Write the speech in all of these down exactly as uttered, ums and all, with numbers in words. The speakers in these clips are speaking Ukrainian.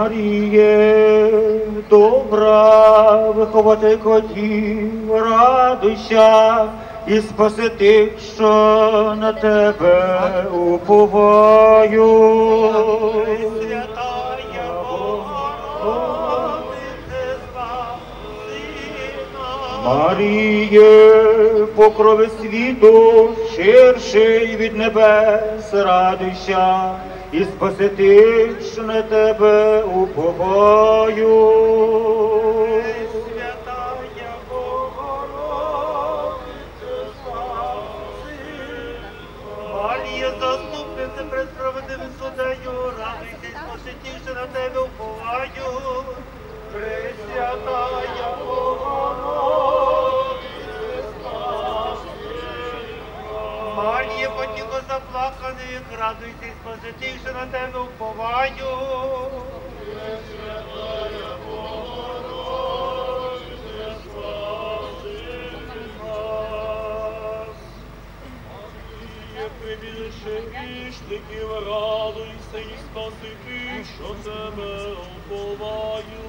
Маріє, добра, вихователько дів, радуйся і спаси тих, що на тебе уповаю. Святая Богородице, спаси нас. Маріє, покрови світу, ширший від небес, радуйся і спаси тих, що на тебе уповаю. Святая Богородице, спаси нас. Марія, заступниця пред справедливим судею, радуйся і спаси тих, що на тебе уповаю. Пресвятая Богородице, спаси нас. Марія, потіхо заплаканих, радуйся і спаси тих, що на тебе уповаю. Пресвятая Богородице, спаси нас. Марія, прибіжище грішників, радуйся і спаси тих, що тебе уповаю.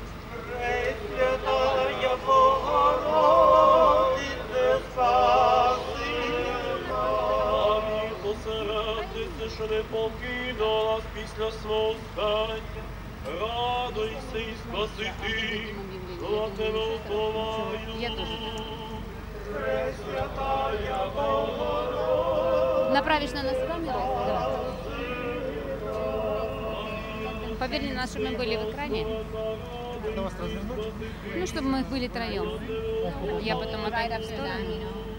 Пресвятая Богородице, спаси нас. Марія, посередниця, що не покинула нас після свого смерті, радуйся і спаси тих, що на тебе уповаю. Пресвятая Богородице, Направишь на нас камеру? Поверни нас, чтобы мы были в экране. Это вас развернуть? Ну, чтобы мы были троем. Я потом отойду в сторону.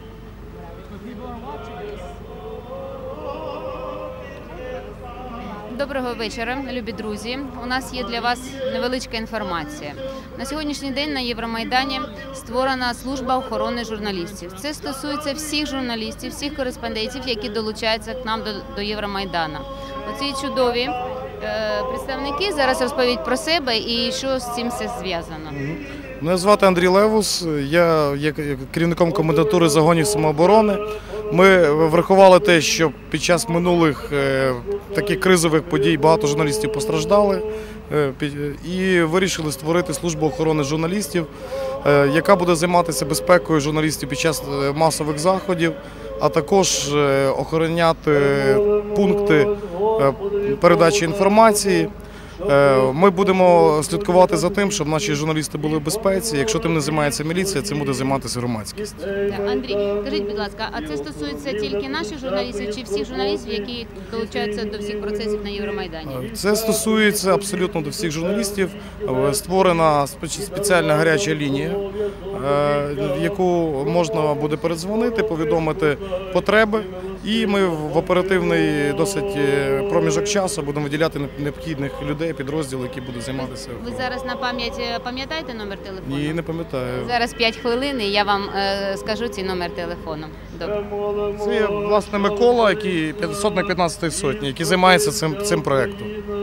Доброго вечора, любі друзі. У нас є для вас невеличка інформація. На сьогоднішній день на Євромайдані створена служба охорони журналістів. Це стосується всіх журналістів, всіх кореспондентів, які долучаються к нам до, до Євромайдану. Оці чудові е, представники зараз розповідь про себе і що з цим все зв'язано. Мене звати Андрій Левус, я є керівником комендатури загонів самооборони. Ми врахували те, що під час минулих е, таких кризових подій багато журналістів постраждали е, під, і вирішили створити службу охорони журналістів, е, яка буде займатися безпекою журналістів під час масових заходів, а також е, охороняти пункти е, передачі інформації. Ми будемо слідкувати за тим, щоб наші журналісти були в безпеці. Якщо тим не займається міліція, цим буде займатися громадськість. Андрій, скажіть, будь ласка, а це стосується тільки наших журналістів чи всіх журналістів, які долучаються до всіх процесів на Євромайдані? Це стосується абсолютно до всіх журналістів. Створена спеціальна гаряча лінія, в яку можна буде передзвонити, повідомити потреби. І ми в оперативний досить проміжок часу будемо виділяти необхідних людей, підрозділів, які будуть займатися. Ви зараз на пам'ять пам'ятаєте номер телефону? Ні, не пам'ятаю. Зараз п'ять хвилин і я вам е, скажу цей номер телефону. Добре. Це є, власне, Микола, який сотник п'ятнадцятої сотні, який займається цим, цим проєктом.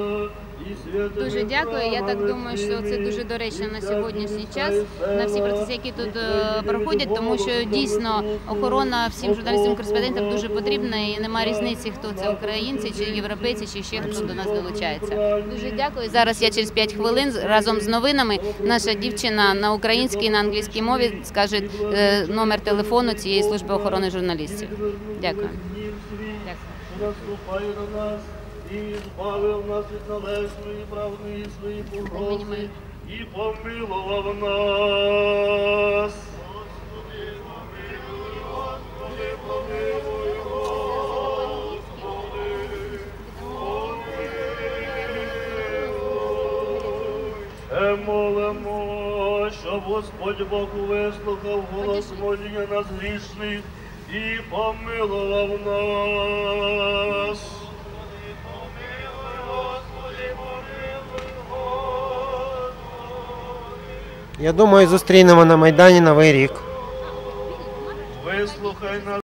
Дуже дякую. Я так думаю, що це дуже доречно на сьогоднішній час, на всі процеси, які тут е, проходять, тому що дійсно охорона всім журналістам-кореспондентам дуже потрібна і немає різниці, хто це, українці, чи європейці, чи ще хто до нас долучається. Дуже дякую. Зараз я через п'ять хвилин разом з новинами, наша дівчина на українській і на англійській мові скаже е, номер телефону цієї служби охорони журналістів. Дякую. наступай на нас і збавив нас від належної правди свої погрози і помилував нас. Господи, помилуй, Господи, помилуй, Господи, помилуй. Молимо, щоб Господь Бог вислухав голос моління нас грішних і помилував нас. Я думаю, зустрінемо на Майдані Новий рік. Вислухай нас.